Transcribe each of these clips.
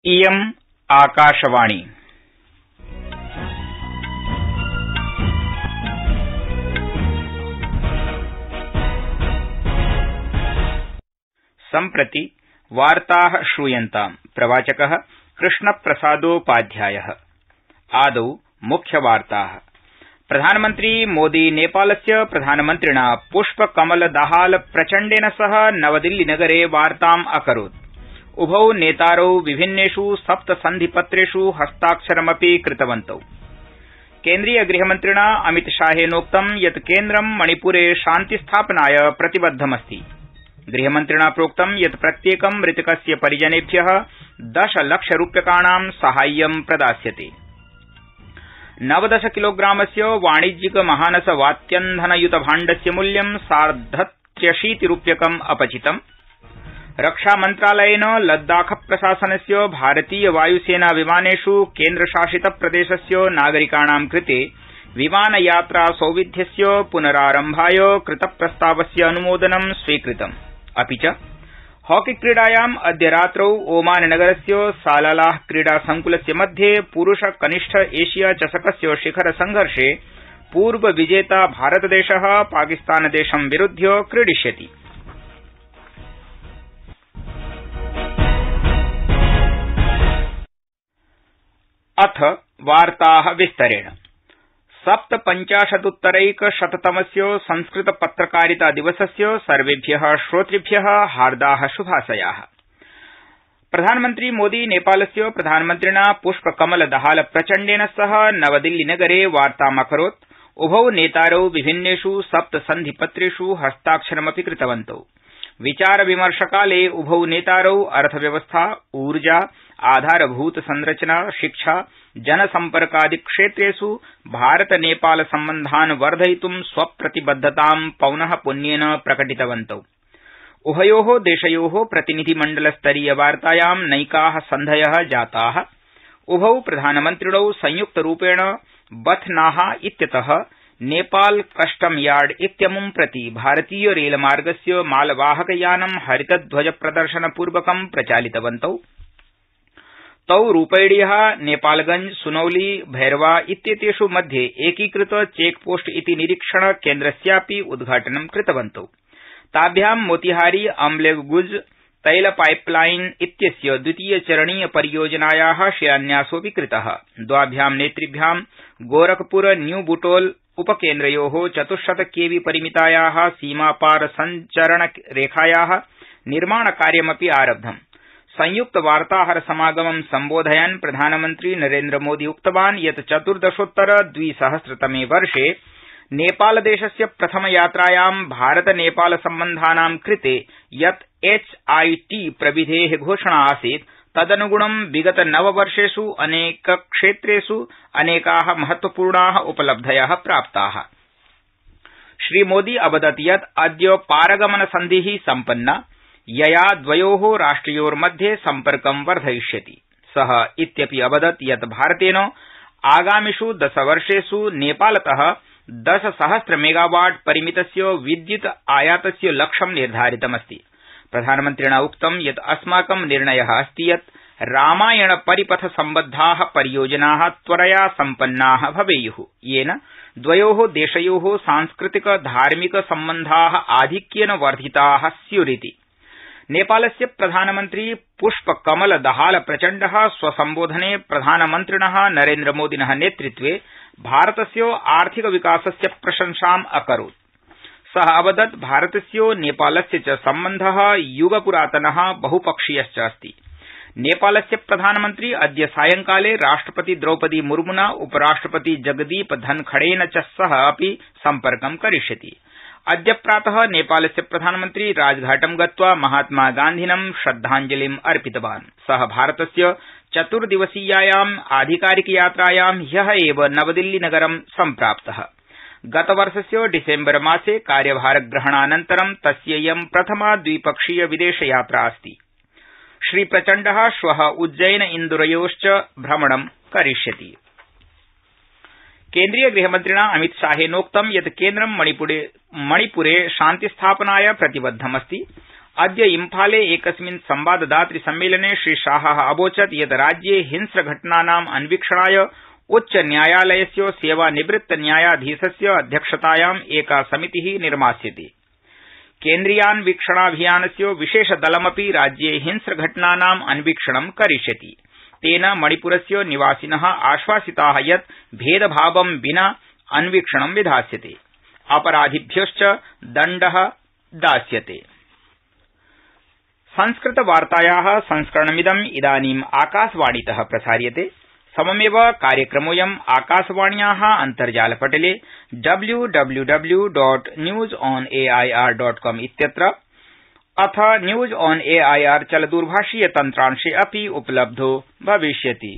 इयम् आकाशवाणी। सम्प्रति वार्ताः श्रूयन्ताम्। प्रवाचकः कृष्णप्रसादोपाध्यायः। आदौ मुख्यवार्ताः। प्रधानमन्त्री मोदी नेपालस्य प्रधानमन्त्रिणा पुष्पकमलदाहाल प्रचण्डेन सह नवदिल्लीनगरे वार्ताम् अकरोत्। उभौ नेतारौ विभिन्नेष् 7 सन्धिपत्रेष् हस्ताक्षरमपि कृतवन्तौ। केन्द्रीय गृहमन्त्रिणा अमितशाहेनोक्तं यत् केन्द्रं मणिपुरे शान्तिस्थापनाय प्रतिबद्धमस्ति। गृहमन्त्रिणा प्रोक्तं यत् प्रत्येकं मृतकस्य परिजनेभ्यः 10 लक्षरूप्यकाणां साहाय्यं प्रदास्यते। 19 किलोग्रामस्य वाणिज्यिक महानस वात्यन्धनयुतभाण्डस्य मूल्यं सार्ध83 अपचितम्। रक्षामन्त्रालयेन लद्दाख प्रशासनस्य भारतीय वायुसेना विमानेष् केन्द्रशासितप्रदेशस्य नागरिकाणां कृते विमानयात्रा सौविध्यस्य पुनरारम्भाय कृतप्रस्तावस्य अनुमोदनं स्वीकृतम्। अपि च हॉकीक्रीडायाम् अद्य रात्रौ ओमाननगरस्य सालालाह क्रीडा संकुलस्य मध्ये पुरूष कनिष्ठ एशिया चषकस्य शिखर संघर्षे पूर्वविजेता भारतदेश पाकिस्तानदेशं विरुध्य क्रीडिष्यति। अथ वार्ताः विस्तरेण। 57उत्तरैकशततमस्य संस्कृत पत्रकारिता दिवसस्य सर्वेभ्यः श्रोतृभ्यः हार्दाः शुभाशयाः। प्रधानमन्त्री मोदी नेपालस्य प्रधानमन्त्रिणा पुष्पकमलदाहाल प्रचण्डेन सह नवदिल्लीनगरे वार्तामकरोत्। उभौ नेतारौ विभिन्नेष् 7 सन्धिपत्रेष् हस्ताक्षरमपि कृतवन्तौ। विचारविमर्शकाले उभौ नेतारौ अर्थव्यवस्था, ऊर्जा, आधारभूत संरचना, शिक्षा, जनसम्पर्कादि क्षेत्रेष् भारत नेपाल सम्बन्धान् वर्धयितुं स्वप्रतिबद्धतां पौनः पुन्येन प्रकटितवन्तौ। उभयोः देशयोः प्रतिनिधिमण्डलस्तरीय वार्तायां नैकाः सन्धयः जाताः। उभौ प्रधानमन्त्रिणौ संयुक्तरूपेण बथनाहा इत्यतः नेपाल कस्टम यार्ड इत्यमुं प्रति भारतीय रेलमार्गस्य मालवाहकयानं हरितध्वजप्रदर्शनपूर्वकं प्रचालितवन्तौ। तौ रूपैड़ीह, नेपालगंज, सुनौली, भैरवा इत्येतेष् मध्ये एकीकृत चेकपोस्ट इति निरीक्षण केन्द्रस्यापि उद्घाटनं कृतवन्तौ। ताभ्यां मोतिहारी अम्लेखगुज तैल पाइपलाइन इत्यस्य द्वितीयचरणीय परियोजनायाः शिलान्यासोऽपि कृतः। द्वाभ्यां नेतृभ्यां गोरखपुर न्यू बुटोल उपकेन्द्रयोः 400 kV परिमितायाः सीमापार संचरणरेखायाः निर्माणकार्यमपि आरब्धम्। संयुक्त वार्ताहर समागमं सम्बोधयन् प्रधानमन्त्री नरेन्द्रमोदी उक्तवान् यत् 14/2000तमे वर्षे नेपालदेशस्य प्रथमयात्रायां भारत नेपाल सम्बन्धानां कृते यत् HIT प्रविधेः घोषणा आसीत् तदनुगुणं विगत 9 वर्षेष् अनेकक्षेत्रेष् अनेकाः महत्वपूर्णाः उपलब्धयः प्राप्ताः। श्रीमोदी अवदत् यत् अद्य पारगमनसन्धिः सम्पन्ना, यया द्वयोः राष्ट्रयोर्मध्ये सम्पर्कं वर्धयिष्यति। सः इत्यपि अवदत् यत् भारतेन आगामिष् 10 वर्षेष् नेपालतः 10,000 मेगावाट परिमितस्य विद्युत् आयातस्य लक्ष्यं निर्धारितमस्ति। प्रधानमन्त्रिणा उक्तं यत् अस्माकं निर्णयः अस्ति यत् रामायण परिपथ सम्बद्धाः परियोजनाः त्वरया सम्पन्नाः भवेयुः, येन द्वयोः देशयोः सांस्कृतिक धार्मिक सम्बन्धाः आधिक्येन वर्धिताः स्युरिति। नेपालस्य प्रधानमन्त्री पुष्पकमलदाहाल प्रचण्डः स्वसम्बोधने प्रधानमन्त्रिणः नरेन्द्रमोदिनः नेतृत्वे भारतस्य आर्थिक विकासस्य प्रशंसाम् अकरोत्। सः अवदत् भारतस्य नेपालस्य च सम्बन्धः युगपुरातनः बहुपक्षीयश्च अस्ति। नेपालस्य प्रधानमन्त्री अद्य सायंकाले राष्ट्रपति द्रौपदी मुर्मुना, उपराष्ट्रपति जगदीप धनखड़ेन च सह अपि सम्पर्कं करिष्यति। अद्य प्रातः नेपालस्य प्रधानमन्त्री राजघाटं गत्वा महात्मा गान्धिनं श्रद्धाञ्जलिम् अर्पितवान्। सः भारतस्य 4 दिवसीयायाम् आधिकारिकयात्रायां ह्यः एव नवदिल्लीनगरं सम्प्राप्तः। गतवर्षस्य डिसेम्बर मासे कार्यभारग्रहणानन्तरं तस्येयं प्रथमा द्विपक्षीय विदेशयात्रा अस्ति। श्रीप्रचण्डः श्वः उज्जैन इन्दुरयोश्च भ्रमणं करिष्यति। केन्द्रीय गृहमन्त्रिणा अमितशाहेनोक्तं यत् केन्द्रं मणिपुरे शान्तिस्थापनाय प्रतिबद्धमस्ति। अद्य इम्फाले एकस्मिन् संवाददातृ सम्मेलने श्रीशाह अवोचत् यत् राज्ये हिंस्रघटनानाम् अन्वीक्षणाय उच्चन्यायालयस्य सेवानिवृत्तन्यायाधीशस्य अध्यक्षतायाम् एका समिति निर्मास्यति। केन्द्रीयान्वीक्षणाभियानस्य विशेषदलमपि राज्ये हिंस्रघटनानाम् अन्वीक्षणं करिष्यति। तेन मणिपुरस्य निवासिन आश्वासिता यत् भेदभावं विना अन्वीक्षणं विधास्यते, अपराधिभ्यश्च दण्ड दास्यते। संस्कृतवार्ताया संस्करणमिदं इदानीम् आकाशवाणीत प्रसार्यते। सममेव कार्यक्रमोऽयं आकाशवाण्या अन्तर्जालपटले www.newsonair.com इत्यत्र अथ न्यूज ऑन एआईआर चलदूरभाषीय तन्त्रांशे अपि उपलब्धो भविष्यति।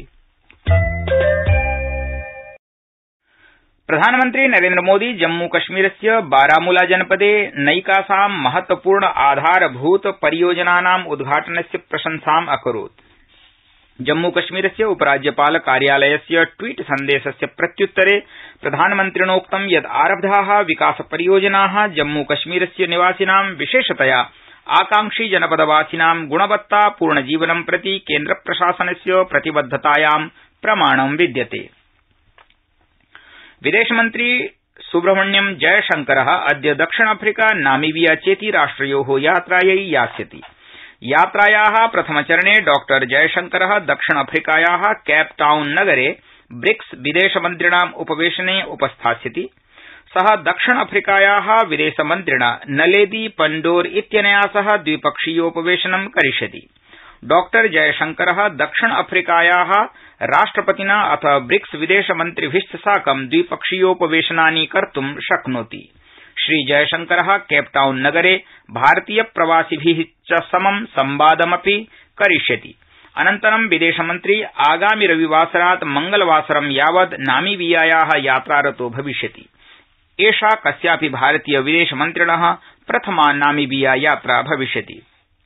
प्रधानमन्त्री नरेन्द्रमोदी जम्मूकश्मीरस्य बारामूला जनपदे नैकासां महत्वपूर्ण आधारभूत परियोजनानाम् उद्घाटनस्य प्रशंसाम् अकरोत्। जम्मूकश्मीरस्य उपराज्यपाल कार्यालयस्य ट्वीट सन्देशस्य प्रत्युत्तरे प्रधानमन्त्रिणोक्तं यत् आरब्धा विकासपरियोजना जम्मूकश्मीरस्य निवासिनां विशेषतया आकांक्षी जनपदवासिनां गुणवत्तापूर्णजीवनं प्रति केन्द्रप्रशासनस्य प्रतिबद्धतायां प्रमाणं विद्यते। विदेशमन्त्री सुब्रह्मण्यम जयशंकर अद्य दक्षिण अफ्रीका नामीबिया चेति राष्ट्रयो यात्रायै यास्यति। यात्राया प्रथमचरणे डॉ जयशंकर दक्षिण अफ्रीकाया केपटाउन नगरे ब्रिक्स विदेशमन्त्रिणाम् उपवेशने उपस्थास्यति। सः दक्षिण अफ्रीकाया विदेशमन्त्रिणा नलेदी पंडोर इत्यनया सह द्विपक्षीयोपवेशनं करिष्यति। डॉ जयशंकर दक्षिण अफ्रीकाया राष्ट्रपतिना अथ ब्रिक्स विदेशमन्त्रिभिश्च साकं द्विपक्षीयोपवेशनानि कर्तुं शक्नोति। श्रीजयशंकर केपटाउन नगरे भारतीय प्रवासिभि च समं संवादमपि करिष्यति। अनन्तरं विदेशमन्त्री आगामि रविवासरात् मंगलवासरं यावत् नामीबियाया यात्रारतो भविष्यति। एषा कस्यापि भारतीय विदेशमन्त्रिण प्रथमा नामीबिया यात्रा भविष्यति।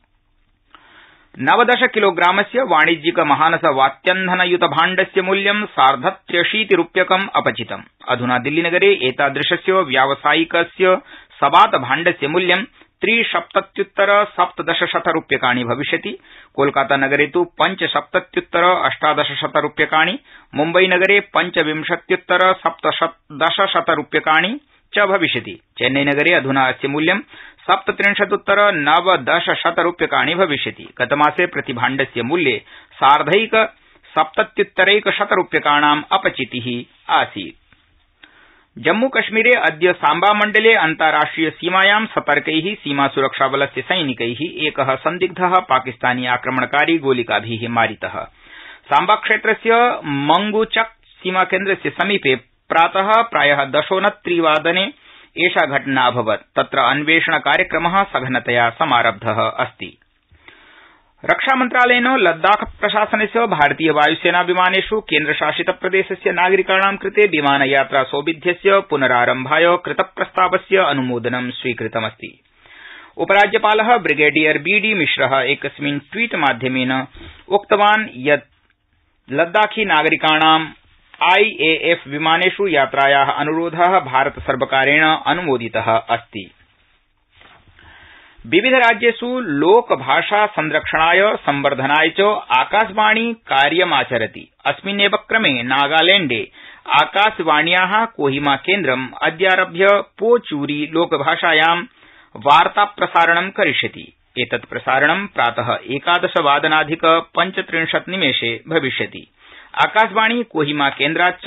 19 किलोग्रामस्य वाणिज्यिक महानस वात्यन्धनयुतभाण्डस्य मूल्यं 3.80 रूप्यकम् अपचितम्। अधुना दिल्लीनगरे एतादृशस्य व्यावसायिकस्य सबातभाण्डस्य मूल्यं 3.70 रूप्यकाणि भविष्यति। कोलकातानगरे तु 5.18 रूप्यकाणि, मुम्बईनगरे 25.17 रूप्यकाणि च भविष्यति। चेन्नईनगरे अधुना अस्य मूल्यं 37.90 रूप्यकाणि भविष्यति। गतमासे प्रतिभाण्डस्य मूल्ये 1.70 रूप्यकाणाम् अपचितिः आसीत्। जम्मूकश्मीरे अद्य सांबामण्डले अन्ताराष्ट्रिय सीमायां सतर्कै सीमासुरक्षाबलस्य सैनिकै एक सन्दिग्ध पाकिस्तानी आक्रमणकारी गोलिकाभि मारितः। सांबाक्षेत्रस्य मंगुचक सीमाकेन्द्रस्य समीपे प्रात प्राय 10:03 एषा घटना अभवत्। तत्र अन्वेषणकार्यक्रम सघनतया समारब्ध अस्ति। रक्षामन्त्रालयेन लद्दाख प्रशासनस्य भारतीय वायुसेना विमानेष् केन्द्रशासितप्रदेशस्य नागरिकाणां कृते विमानयात्रा सौविध्यस्य पुनरारम्भाय कृतप्रस्तावस्य अनुमोदनं स्वीकृतमस्ति। उपराज्यपाल ब्रिगेडियर बीडी मिश्र एकस्मिन् ट्वीट माध्यमेन उक्तवान् यत् लद्दाखी नागरिकाणां आईएएफ विमानेष् यात्राया अनुरोध भारतसर्वकारेण अनुमोदित अस्ति। विविध राज्येष् लोकभाषा संरक्षणाय संवर्धनाय च आकाशवाणी कार्यमाचरति। अस्मिन्नेव क्रमे नागालैण्डे आकाशवाण्या कोहिमा केन्द्रम् अद्यारभ्य पोचूरी लोकभाषायां वार्ताप्रसारणं करिष्यति। एतत् प्रसारणं प्रात 11:35 भविष्यति। आकाशवाणी कोहिमा केन्द्राच्च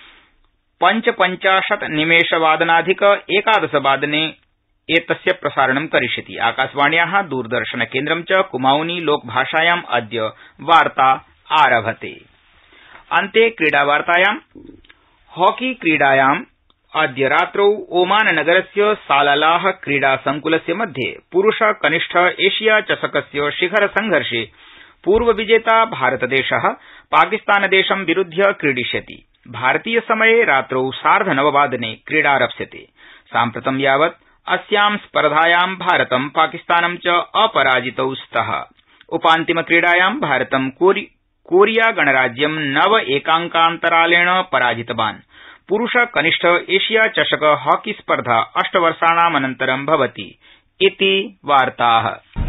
55:11 एतस्य प्रसारणं करिष्यति। आकाशवाण्या दूरदर्शनकेन्द्रं च कुमाऊनी लोकभाषायाम् अद्य वार्ता आरभते। अन्ते क्रीडावार्तायां हॉकी क्रीडायाम् अद्य रात्रौ ओमाननगरस्य सालालाह क्रीडासंकुलस्य मध्ये पुरूष कनिष्ठ एशिया चषकस्य शिखर संघर्षे पूर्वविजेता भारतदेश पाकिस्तानदेशं विरुध्य क्रीडिष्यति। भारतीय समये रात्रौ 9:30 क्रीडारप्स्यते। साम्प्रतं यावत् अस्यां स्पर्धायां भारतं पाकिस्तानं च अपराजितौ स्तः। उपान्तिमक्रीडायां भारतं कोरिया गणराज्यं 9 पराजितवान्। पुरूष कनिष्ठ एशिया चषक हॉकी स्पर्धा 8 वर्षाणाम् अनन्तरं भवति। इति वार्ताः।